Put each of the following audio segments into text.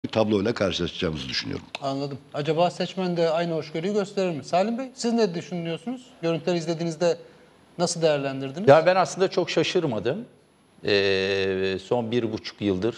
bir tabloyla karşılaşacağımızı düşünüyorum. Anladım. Acaba seçmen de aynı hoşgörüyü gösterir mi? Salim Bey, siz ne düşünüyorsunuz? Görüntüleri izlediğinizde nasıl değerlendirdiniz? Ya ben aslında çok şaşırmadım. Son 1,5 yıldır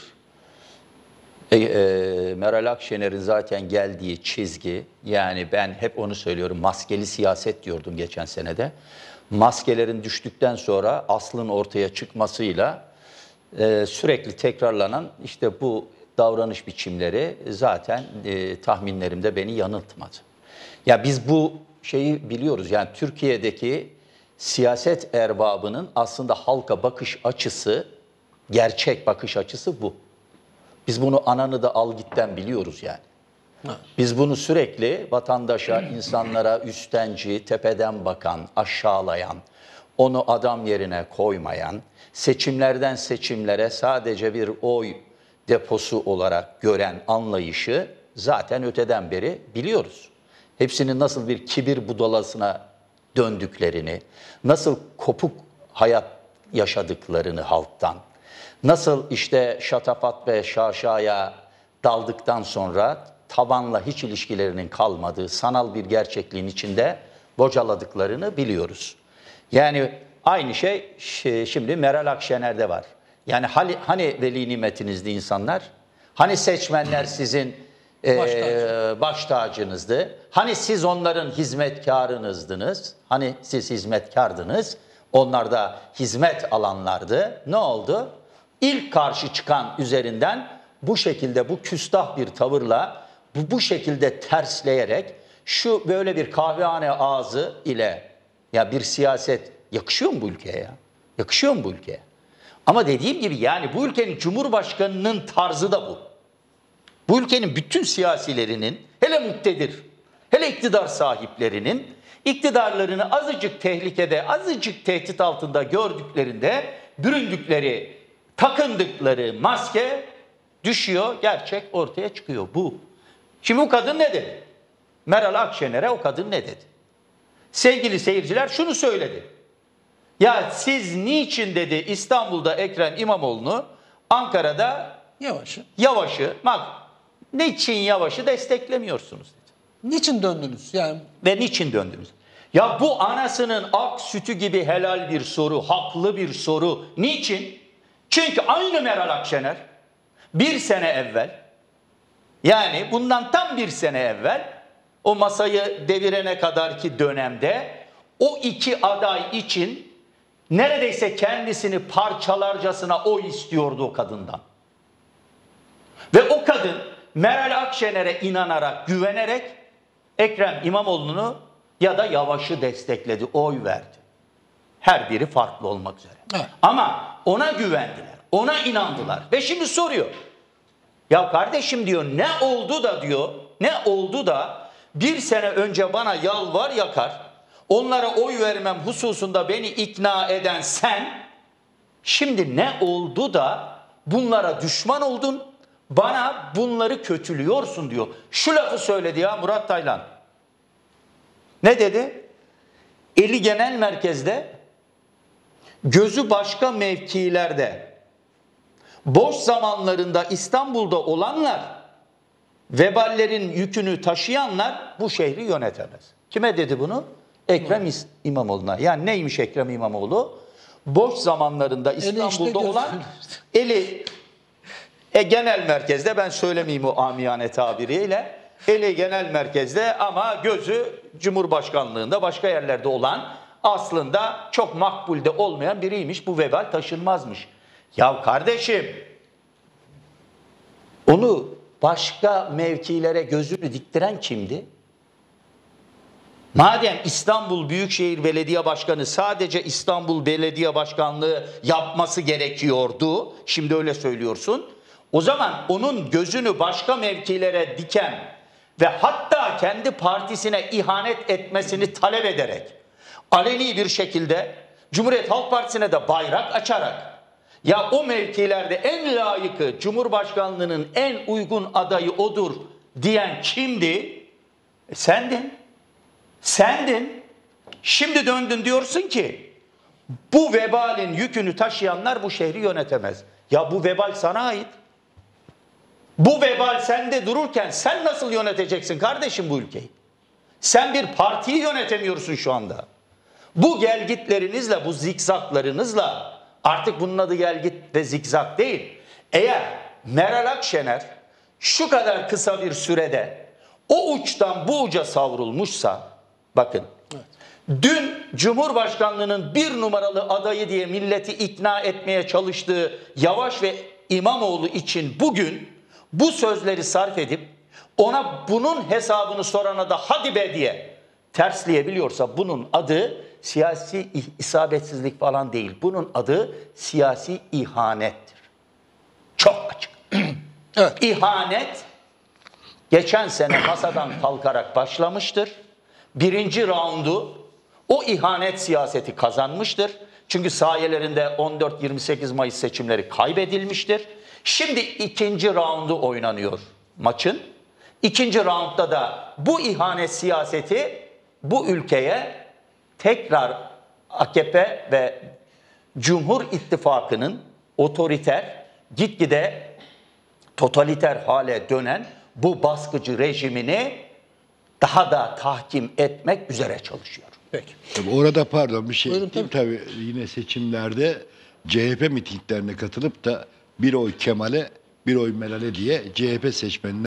Meral Akşener'in zaten geldiği çizgi, yani ben hep onu söylüyorum, maskeli siyaset diyordum geçen senede. Maskelerin düştükten sonra aslın ortaya çıkmasıyla sürekli tekrarlanan işte bu davranış biçimleri zaten tahminlerimde beni yanıltmadı. Ya biz bu şeyi biliyoruz, yani Türkiye'deki siyaset erbabının aslında halka bakış açısı, gerçek bakış açısı bu. Biz bunu ananı da al gitten biliyoruz yani. Biz bunu sürekli vatandaşa, insanlara üstenci, tepeden bakan, aşağılayan, onu adam yerine koymayan, seçimlerden seçimlere sadece bir oy deposu olarak gören anlayışı zaten öteden beri biliyoruz. Hepsinin nasıl bir kibir budalasına döndüklerini, nasıl kopuk hayat yaşadıklarını halktan, nasıl işte şatafat ve şaşaya daldıktan sonra tabanla hiç ilişkilerinin kalmadığı sanal bir gerçekliğin içinde bocaladıklarını biliyoruz. Yani aynı şey şimdi Meral Akşener'de var. Yani hani veli nimetinizdi insanlar? Hani seçmenler sizin baş tacınızdı? Hani siz onların hizmetkarınızdınız? Hani siz hizmetkardınız? Onlar da hizmet alanlardı. Ne oldu? İlk karşı çıkan üzerinden bu şekilde, bu küstah bir tavırla, bu şekilde tersleyerek, şu böyle bir kahvehane ağzı ile ya bir siyaset yakışıyor mu bu ülkeye ya? Yakışıyor mu bu ülkeye? Ama dediğim gibi yani bu ülkenin Cumhurbaşkanı'nın tarzı da bu. Bu ülkenin bütün siyasilerinin, hele muktedir, hele iktidar sahiplerinin iktidarlarını azıcık tehlikede, azıcık tehdit altında gördüklerinde büründükleri, takındıkları maske düşüyor, gerçek ortaya çıkıyor bu. Şimdi bu kadın ne dedi? Meral Akşener'e o kadın ne dedi? Sevgili seyirciler şunu söyledi. Ya siz niçin dedi İstanbul'da Ekrem İmamoğlu'nu, Ankara'da Yavaş'ı, bak niçin Yavaş'ı desteklemiyorsunuz dedi. Niçin döndünüz? Yani ve niçin döndünüz? Ya bu anasının ak sütü gibi helal bir soru, haklı bir soru. Niçin? Çünkü aynı Meral Akşener bir sene evvel, yani bundan tam bir sene evvel o masayı devirene kadarki dönemde o iki aday için neredeyse kendisini parçalarcasına oy istiyordu o kadından. Ve o kadın Meral Akşener'e inanarak, güvenerek Ekrem İmamoğlu'nu ya da Yavaş'ı destekledi, oy verdi. Her biri farklı olmak üzere. Evet. Ama ona güvendiler, ona inandılar. Ve şimdi soruyor. Ya kardeşim diyor, ne oldu da diyor, ne oldu da bir sene önce bana yalvar yakar, onlara oy vermem hususunda beni ikna eden sen, şimdi ne oldu da bunlara düşman oldun, bana bunları kötülüyorsun diyor. Şu lafı söyledi ya Murat Taylan. Ne dedi? Eli genel merkezde, gözü başka mevkilerde, boş zamanlarında İstanbul'da olanlar, veballerin yükünü taşıyanlar bu şehri yönetemez. Kime dedi bunu? Ekrem İmamoğlu'na. Yani neymiş Ekrem İmamoğlu? Boş zamanlarında İstanbul'da olan eli genel merkezde, ben söylemeyeyim o amiyane tabiriyle, eli genel merkezde ama gözü Cumhurbaşkanlığında başka yerlerde olan, aslında çok makbulde olmayan biriymiş. Bu vebal taşınmazmış. Ya kardeşim, onu başka mevkilere gözünü diktiren kimdi? Madem İstanbul Büyükşehir Belediye Başkanı sadece İstanbul Belediye Başkanlığı yapması gerekiyordu, şimdi öyle söylüyorsun, o zaman onun gözünü başka mevkilere diken ve hatta kendi partisine ihanet etmesini talep ederek, aleni bir şekilde Cumhuriyet Halk Partisi'ne de bayrak açarak, ya o mevkilerde en layıkı, Cumhurbaşkanlığının en uygun adayı odur diyen kimdi? Sendin. Sendin. Şimdi döndün diyorsun ki bu vebalin yükünü taşıyanlar bu şehri yönetemez. Ya bu vebal sana ait. Bu vebal sende dururken sen nasıl yöneteceksin kardeşim bu ülkeyi? Sen bir partiyi yönetemiyorsun şu anda. Bu gelgitlerinizle, bu zikzaklarınızla, artık bunun adı gelgit ve zikzak değil. Eğer Meral Akşener şu kadar kısa bir sürede o uçtan bu uca savrulmuşsa, bakın, dün Cumhurbaşkanlığının bir numaralı adayı diye milleti ikna etmeye çalıştığı Yavaş ve İmamoğlu için bugün bu sözleri sarf edip ona bunun hesabını sorana da hadi be diye tersleyebiliyorsa bunun adı siyasi isabetsizlik falan değil. Bunun adı siyasi ihanettir. Çok açık. Evet. İhanet geçen sene masadan kalkarak başlamıştır. Birinci raundu o ihanet siyaseti kazanmıştır. Çünkü sayelerinde 14-28 Mayıs seçimleri kaybedilmiştir. Şimdi ikinci raundu oynanıyor maçın. İkinci raundda da bu ihanet siyaseti bu ülkeye tekrar AKP ve Cumhur İttifakı'nın otoriter, gitgide totaliter hale dönen bu baskıcı rejimini daha da tahkim etmek üzere çalışıyor. Peki. Tabii orada pardon bir şey Buyurun, ekleyeyim. Tabii yine seçimlerde CHP mitinglerine katılıp da bir oy Kemal'e bir oy Meral'e diye CHP seçmenine